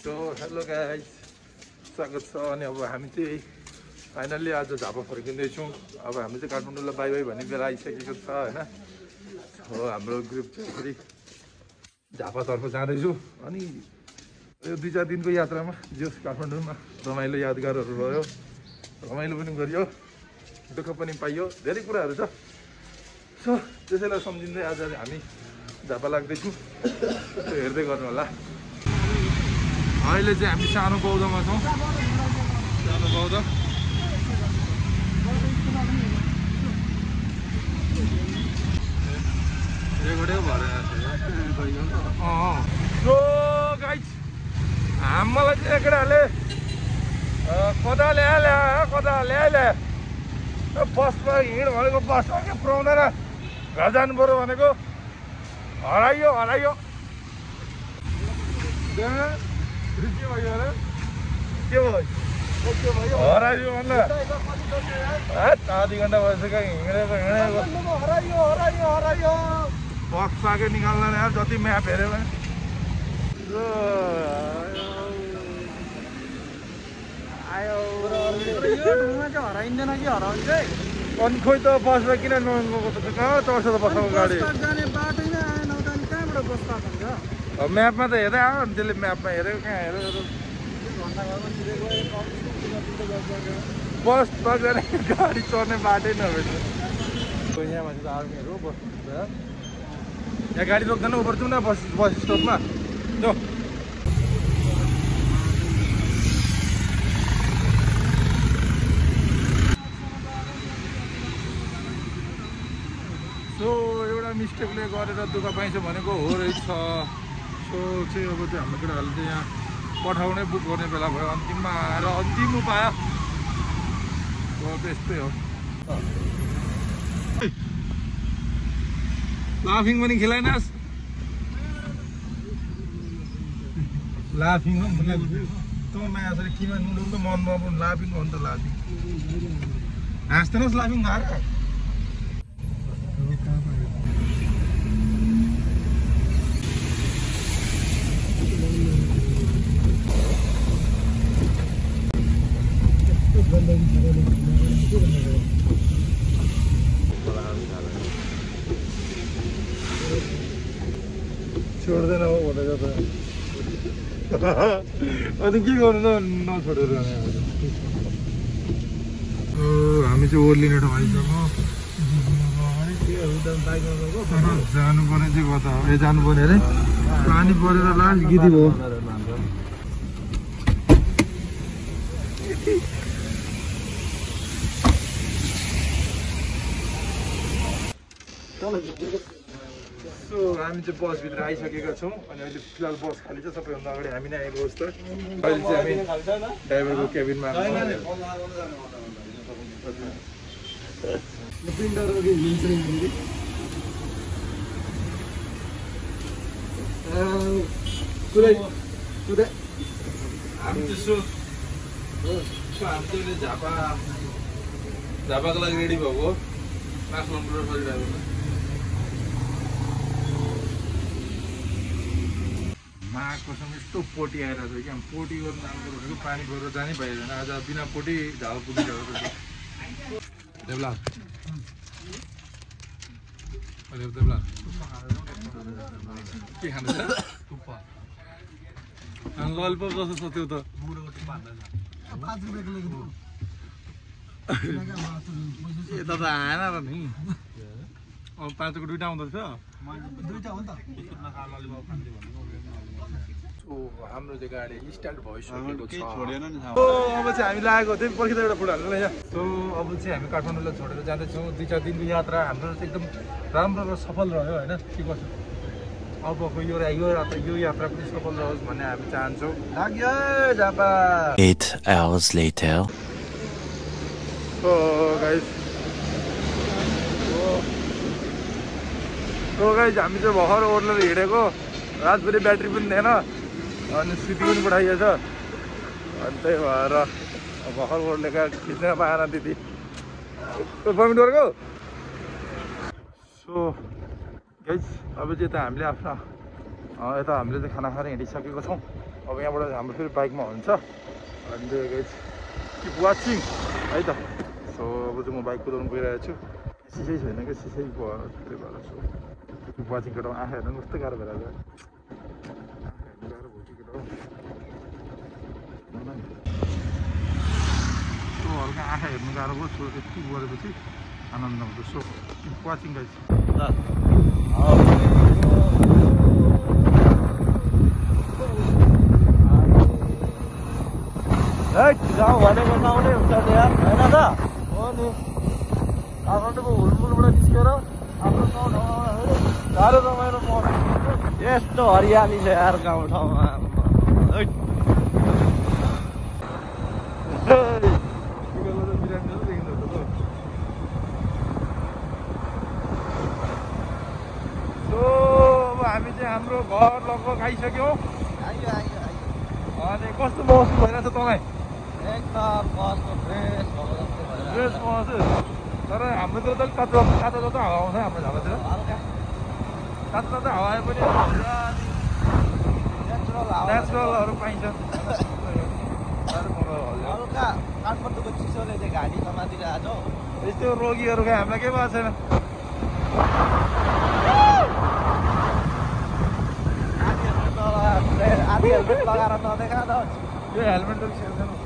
So hello guys, स्वागत छ। अनि अब हामी चाहिँ फाइनल्ली आज झापा फर्किँदैछौँ। अब हामी चाहिँ काठमाडौँलाई बाई बाई भन्ने बेला आइसकेको छ होइन। हो हाम्रो ग्रुप चाहिँ फेरि झापातर्फ जाँदैछु। अनि यो 2-4 दिनको यात्रामा जो काठमाडौँमा रमाइलो यादगारहरू रह्यो, रमाइलो पनि गरियो, दुःख पनि पाइयो, धेरै कुराहरू छ। सो त्यसैलाई सम्झिँदै आज हामी झापा लाग्दैछौँ। त्यो हेर्दै गर्नु होला। अहिले चाहिँ हामी सानो बौद्धमा छौँ। सानो बौद्ध रेकर्डै भएर सो गाइज, हामीलाई चाहिँ केटाहरूले कता ल्याए बसमा हिँड भनेको बसमा के पुऱ्याउँदैन, घर जानु पऱ्यो भनेको हराइयो के भयो अरे? के भयो हराइयो भन्दा आधी घन्टा भइसक्यो हिँडेको बस पाके निकाल्दैन यार, जति म्याप हेऱ्यो भने। हराइँदैन कि हराउँछ? अनि खोइ त बसमा किन नगएको त? कहाँ चढ्छ त बसमा गाडी? जाने बाटोमै आएन त अनि कहाँबाट बस पाएको हुन्छ? म्यापमा त हेर्दै आयो नि, त्यसले म्यापमा हेरेको कहाँ हेरेको? बस जाने गाडी चढ्ने बाटै नभएछ। यहाँ मान्छे त आर्मीहरू बस्नुहुन्छ। यहाँ गाडी रोक्दैन, उपर जाउँ न बस स्टपमा जो। सो एउटा मिस्टेकले गरेर दुःख पाइन्छ भनेको हो रहेछ। सो चाहिँ अब चाहिँ हाम्रो केटाहरूले चाहिँ यहाँ पठाउने बुक गर्ने बेला भयो, अन्तिममा आएर अन्तिम उपाय त्यस्तै हो। लाफिङ पनि खेलाइनास्, लाफिङ हो तँ माया यसरी किमा नुडल त मनमा पनि लाफिङ हो नि त। लाफिङ हाँस्दैनस् लाफिङ खाएर? छोड्दैन हो भनेर त अनि के गर्नु त नछोडेर। हामी चाहिँ ओर्लिने ठाउँ आइसक्यो। जानु पर्ने चाहिँ कता हो? ए जानु पर्ने अरे पानी परेर लास्ट गिदी भयो। सो हामी चाहिँ बसभित्र आइसकेका छौँ। अनि अहिले फिलहाल बस खाली छ। सबैभन्दा अगाडि हामी नै आएको होस् त। अहिले चाहिँ हामी ड्राइभरको केबिनमा हामी चाहिँ झापाको लागि रेडी भएको काठमाडौँ फर्किरहेको। माघको समय यस्तो पोटी आइरहेको छ कि पोटी गर्नु जानु भनेको पानी परेर जानै पाइँदैन। आज बिना पोटी झापा पुगिरहेको छ। देब्ला के खानु छ? थुक्पा ललिपप जस्तो छ त्यो त। यता त आएन र नि। अब 5 को 2टा आउँदैछ। हाम्रो चाहिँ गाडी स्टार्ट भइसकेको छ। अब चाहिँ हामी लागेको थियौँ पर्खिँदा एउटा फुट हाल्नु यहाँ। सो अब चाहिँ हामी काठमाडौँलाई छोडेर जाँदैछौँ। 2-4 दिनको यात्रा हाम्रो चाहिँ एकदम राम्रो र सफल रह्यो होइन। के गर्छ अबको यो यात्रा पनि सफल रहोस् भन्ने हामी चाहन्छौँ। लाग्यो Jhapa. 8 hours later. So guys हामी चाहिँ भर्खर ओर्लेर हिँडेको। रातभरि ब्याट्री पनि थिएन अनि सिटी पनि पठाइएछ। अनि त्यही भएर भर्खर ओर्लेका खिच्न पाएन दिदी। पर्मिट गरेको। सो गाइज अब चाहिँ यता हामीले आफ्नो यता हामीले चाहिँ खाना खाएर हिँडिसकेको छौँ। अब यहाँबाट हाम्रो फेरि बाइकमा हुन्छ अनि किप वाचिङ है त। सो अब चाहिँ म बाइक कुदाउनु गइरहेको छु, सिसै छैन क्या, सिसै भयो त्यही भएर। सो किप वाचिङ केटा आँखा हेर्नु कस्तो गाह्रो भएर गाह्रो भयो कि केटा हल्का आँखा हेर्नु गाह्रो भयो। सो यति गरेपछि आनन्द आउँछ। So keep watching guys. गाउँ भनेको गाउँले हुन्छ नि यार, होइन त? हो नि, काठमाडौँको हुलमुलबाट निस्केर आफ्नो गाउँ ठाउँमा गाह्रो रमाइलो मौसम, यस्तो हरियाली छ यार गाउँ ठाउँमा। हामी चाहिँ हाम्रो घर लगभग आइसक्यौँ। आइयो आइयो आइयो। अनि कस्तो महसुस भइरहेछ तँलाई? एकदम कस्तो फ्रेस भएको जस्तो भइरहेको छ। फ्रेस महसुस। तर हाम्रोतिर त तातो तातो तातो हावा आउँछ हाम्रो झापातिर। हल्का तातो तातो हावा आए पनि नेचुरल हावा, नेचुरलहरू पाइन्छ। हल्का काठमाडौँको चिसोले चाहिँ घाँटी समातिरहेको छ हौ। यस्तो रोगीहरूको हामीलाई केही भएको छैन। आधी हेलमेट लगाएर नदेखा त यो हेलमेट त